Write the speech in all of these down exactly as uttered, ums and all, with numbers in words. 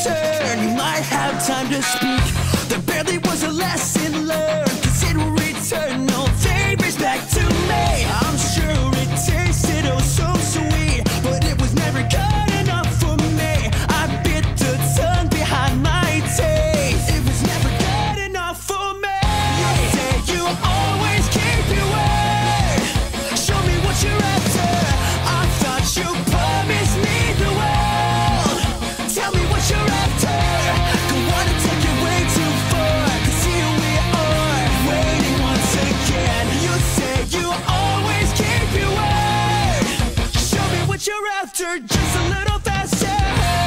return, you might have time to speak. There barely was a lesson learned, cause it will return no favors back to me. I'm sure it tasted oh so sweet, but it was never good enough for me. I bit the tongue behind my teeth. It was never good enough for me. You say you always keep your word. Show me what you're after. I thought you promised me the world. Tell me what you're after. Go on and take it way too far, cause here we are, waiting once again. You say you always keep your word. Show me what you're after, just a little faster.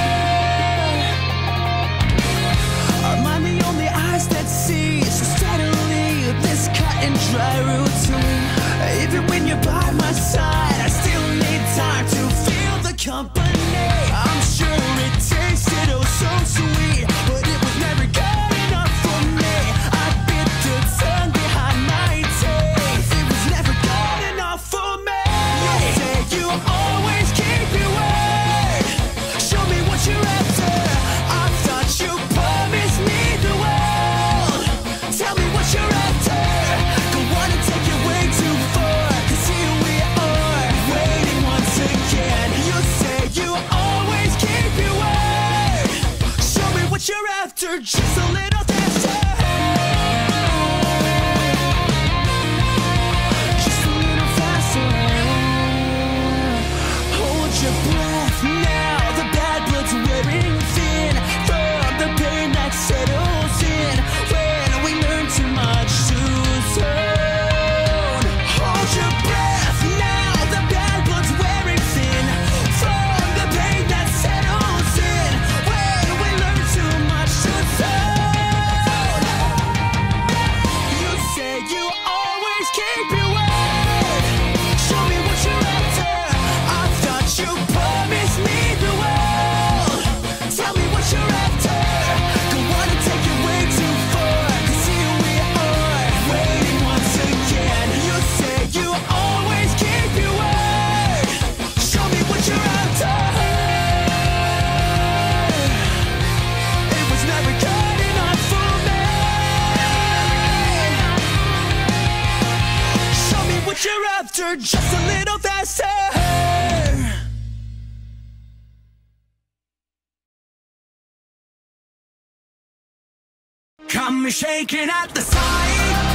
Am I the only eyes that see so steadily this cut and dry routine? Even when you're by my side, I still need time to feel the company. I'm sure it tasted oh so sweet, but it was never good enough for me. I bit the tongue behind my teeth. It was never good enough for me. You say you always keep your word. Show me what you're after. I thought you promised me the world. Tell me what you're after. Go on and take it way too far, cause here we are, waiting once again. You say you always keep your word. Show me what you're after, just a little faster. Just a little faster. Hold your breath now, the bad blood's wearing thin from the pain that settles in when we learn too much too soon. Hold your breath now, the bad blood's wearing thin from the pain that settles in when we learn too much too soon. You say you always keep your word. Show me what you're after. I thought you promised me the world. Tell me what you're after. Go on and take it way too far, cause here we are, waiting once again. You say you always keep your word. Show me what you're after. It was never good enough for me. Show me what you're after, just a little faster. Got me shaking at the sight